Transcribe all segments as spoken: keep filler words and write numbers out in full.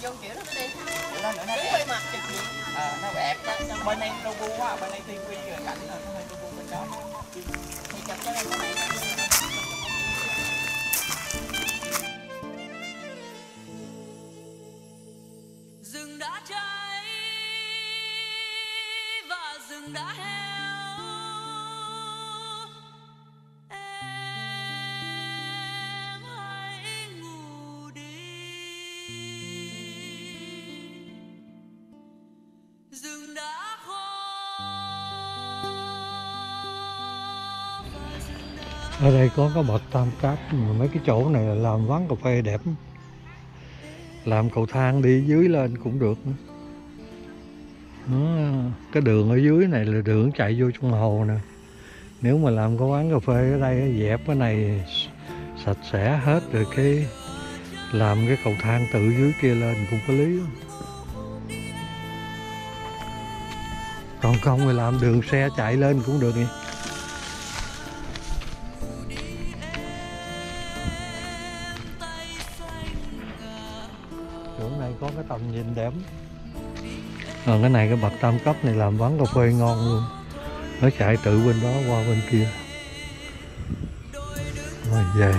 vô kiểu đó đi. Nó nữa nó Đứng đẹp. quay mặt chụp điện. Ờ, nó đẹp đó. Bên đây logo quá, bên đây ti vi rồi cảnh rồi nó hơi logo bên đó. Thì chụp cho đây cái này. Rừng đã cháy và rừng đã héo, em hãy ngủ đi. Rừng đã khô và rừng đã... Ở đây có cái bậc tam cấp, mà mấy cái chỗ này là làm quán cà phê đẹp, làm cầu thang đi dưới lên cũng được. Đó, cái đường ở dưới này là đường chạy vô trong hồ nè. Nếu mà làm cái quán cà phê ở đây dẹp cái này sạch sẽ hết rồi cái làm cái cầu thang từ dưới kia lên cũng có lý. Còn không thì làm đường xe chạy lên cũng được. Chỗ này có cái tầm nhìn đẹp. Ờ, cái này cái bậc tam cấp này làm quán cà phê ngon luôn. Nó chạy từ bên đó qua bên kia. Rồi về.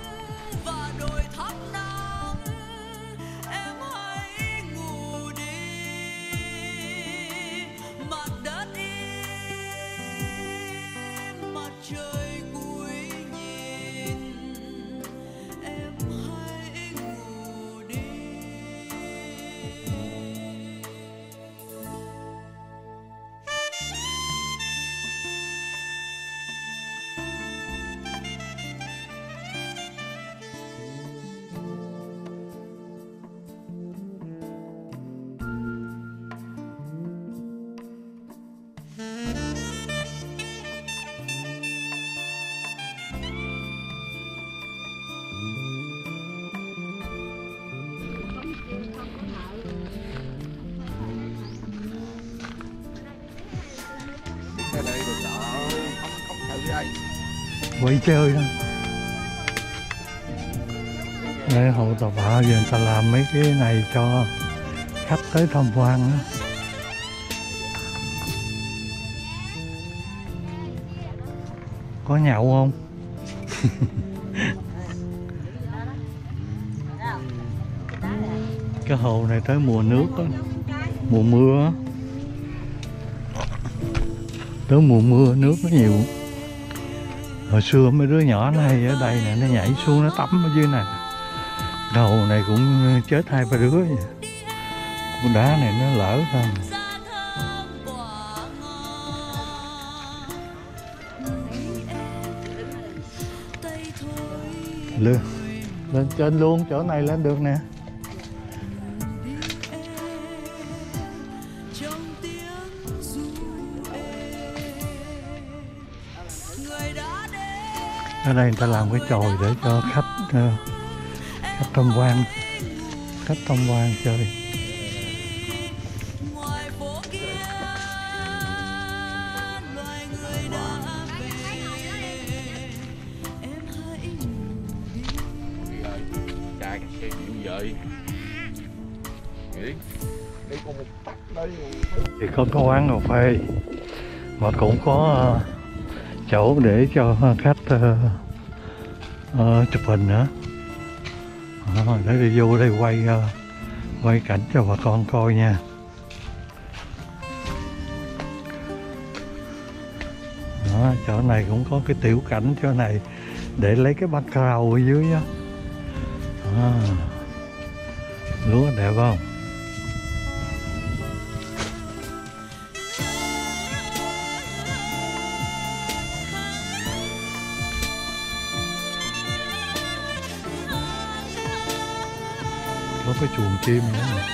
Cái đây rồi sợ không không tự đây. Quay chơi đó. Đây hồ Tà Bạ giờ người ta làm mấy cái này cho khách tới tham quan đó. Có nhậu không? Cái hồ này tới mùa nước đó, mùa mưa á. Tới mùa mưa nước nó nhiều. Hồi xưa mấy đứa nhỏ nó hay ở đây nè, nó nhảy xuống nó tắm ở dưới này. Cái hồ này cũng chết hai ba đứa vậy. Con đá này nó lỡ không. Lên, lên trên luôn, chỗ này lên được nè. Ở đây người ta làm cái chòi để cho khách khách tham quan, khách tham quan chơi. Chạy cái xe chịu vậy. Nghĩ đi con một tắc đây. Thì có cái quán cà phê mà cũng có uh, chỗ để cho khách uh, uh, chụp hình nữa. À, để đi vô đây quay uh, quay cảnh cho bà con coi nha. Đó, chỗ này cũng có cái tiểu cảnh chỗ này để lấy cái background ở dưới á. À, lúa đẹp không? Có cái chuồng chim nữa nè.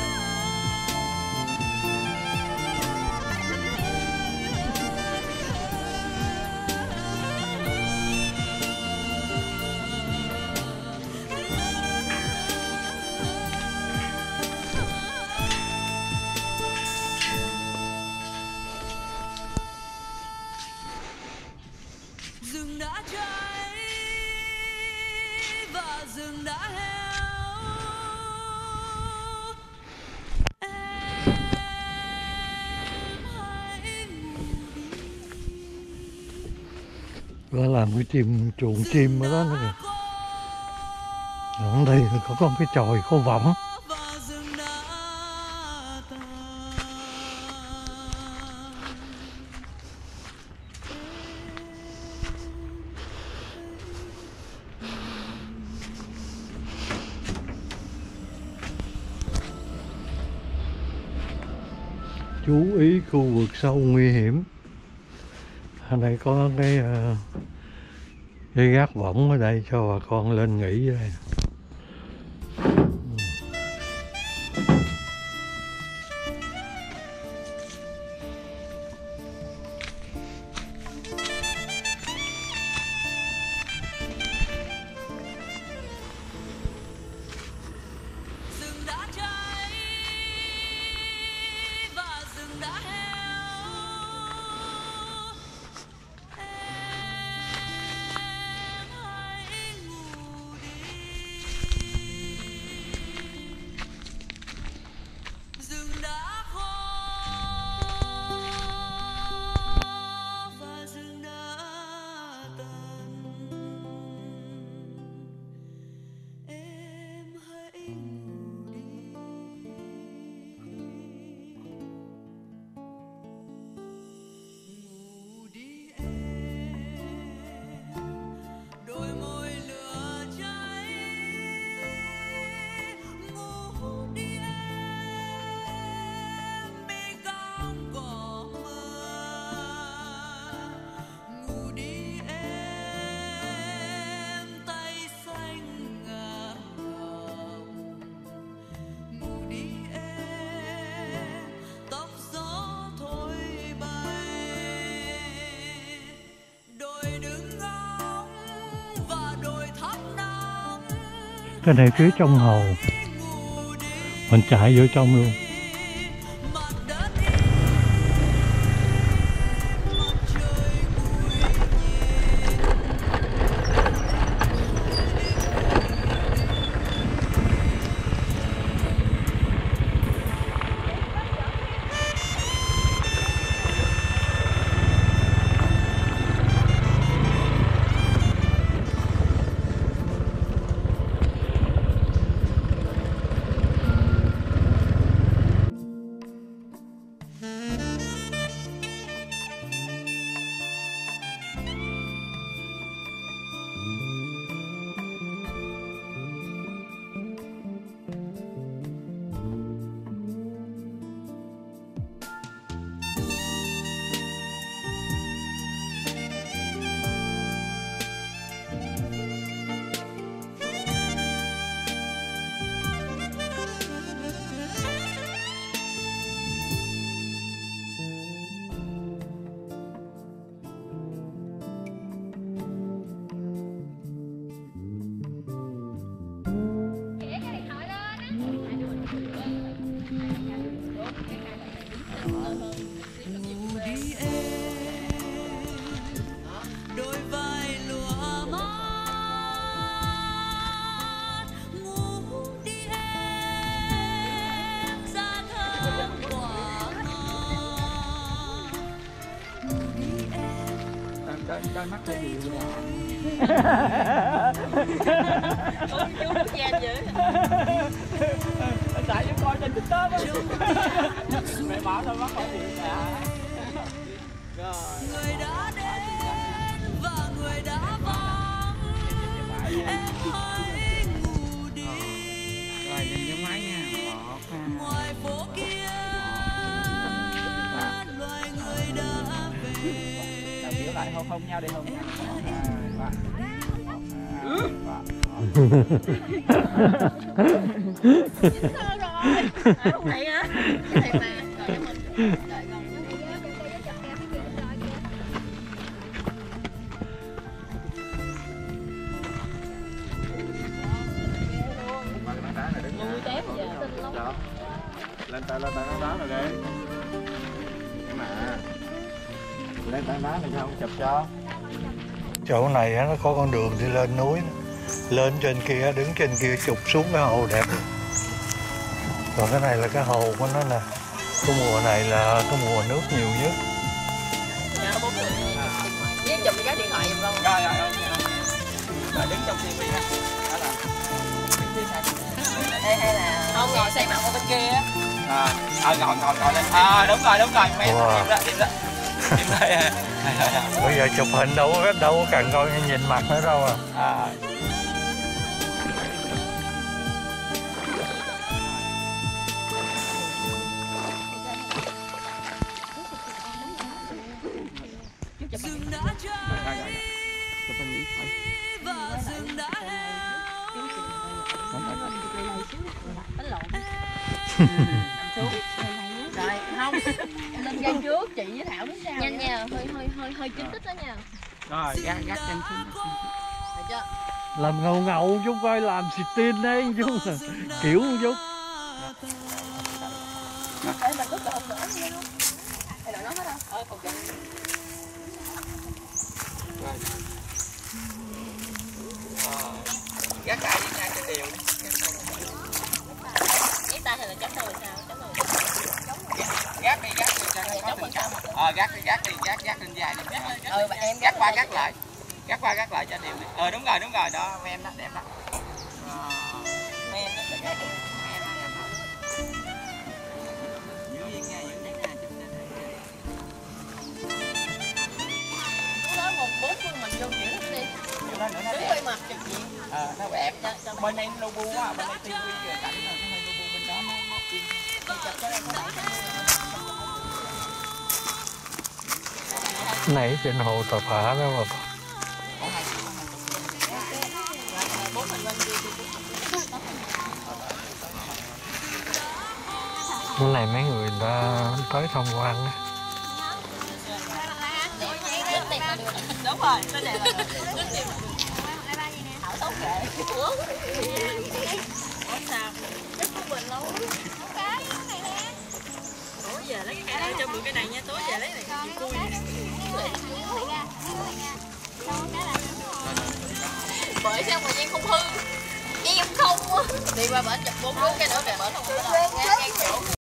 Rừng đã cháy và rừng đã héo, Có làm cái chim chuồng chim ở đó nữa kìa. Ở đây có con cái chòi khô võng. và rừng đã tàn. Chú ý khu vực sâu nguy hiểm. Ở đây có cái uh, cái gác võng ở đây cho bà con lên nghỉ đây. Rừng đã cháy và rừng đã héo. Em hãy ngủ đi. Rừng đã khô và rừng đã tàn. Em hãy ngủ đi. Ngủ đi em, đôi môi lửa cháy. Ngủ đi em, bên cánh cỏ mưa. Ngủ đi em, tay xanh ngả lòng. Ngủ đi em, tóc gió thổi bay. Đồi đứng ngóng và đồi thấp nắng. Cái này phía trong hồ, Ngủ đi mình chạy vô trong luôn. mặt đất im, mặt trời nguội nhẹ. Ngủ đi em, đôi vai lụa mát. Ngủ đi em, da thơm quả ngọt. Ngủ đi em, Đôi, đôi mắt hơi nhiều nè. Ôi chú nó cha dữ. Tại cho coi trên TikTok á. Mẹ bảo đôi mắt hơi nhiều nè. Rồi. người đã đến và người đã vắng. Em hãy ngủ đi. Rồi nhìn vô máy nha. Một, hai. Ngoài phố kia, loài người đã về. Chào kiểu lại hôn hôn nhau đi hôn nhau. Một, hai, ba. Một, hai, ba. Chín thơ rồi. À, không này hả? Cái này mà. Rồi em mình đợi con. Vui tép giờ. Lên tay lên tay nó đá rồi đi. Mà lên tay đá này sao không chụp cho? Chỗ này á, nó có con đường đi lên núi. Lên trên kia, đứng trên kia chụp xuống cái hồ đẹp. Còn cái này là cái hồ của nó nè. Cái mùa này là cái mùa nước nhiều nhất. Dạ, bốn người. Với chụp cái điện thoại giùm con. đứng trong tivi á. Đó là Hay hay là không ngồi xây mặt ở bên kia á. à, à ngồi ngồi ngồi lên. À đúng rồi đúng rồi mẹ Wow. im đó im đó im đây. Bây giờ chụp hình đâu có đâu có cần coi nhìn mặt nữa đâu à. À. rừng đã cháy và rừng đã héo. Đánh lộn. Nằm xuống. Rồi không. Lên dây trước chị với Thảo đứng sau. Nhanh nha, hơi hơi hơi hơi chính tích đó nha. Rồi gác gác chân xuống. Được chưa? Làm ngầu ngầu chút coi, làm xịt tin đấy chút kiểu một chút. Ê mà có cơm nữa không? Hay là nó hết đâu? Ờ còn Gác tay với ngay cho đều. Giấy tay hay là chấm thôi sao? Chấm thôi. Gác đi gác đi cho nó có tình cảm. Ờ gác đi gác đi gác gác lên dài đi. Ừ mà em Gác qua gác lại. Gác qua gác lại cho đều đi. Ờ đúng rồi đúng rồi đó em đó đẹp đó. em nó sẽ gác đi. Đó một bốn phương mình vô kiểu đi. Nó nữa nó Đứng đẹp. quay mặt trực diện. Ờ nó đẹp. Bên đây nó logo á, bên đây tivi rồi cảnh rồi nó logo bên đó nó nó in. Thì chụp cái đây có lại. Nãy trên hồ Tà Phả đó mà. Bốn mình bên kia thì Cái này mấy người người ta tới tham quan á. đúng rồi, cái này là Thảo xấu kệ. Ủa? Ủa sao? Chắc của mình lâu. Ủa giờ lấy cái cây này cho mượn cái này nha, tối về lấy này chị cui. Bởi sao mà Giang không hư? Giang không á. Đi qua bển chụp bốn cái nữa kìa, bển không có đâu. Ngang chỗ.